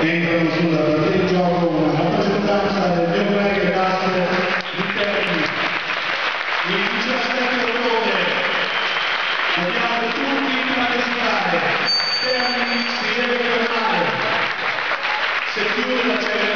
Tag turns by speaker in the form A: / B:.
A: entrano sulla partita di gioco una rappresentanza del mio collega Castro di Terni. Il 17 ottobre dobbiamo tutti partecipare. Terni si deve fermare. Se chiude la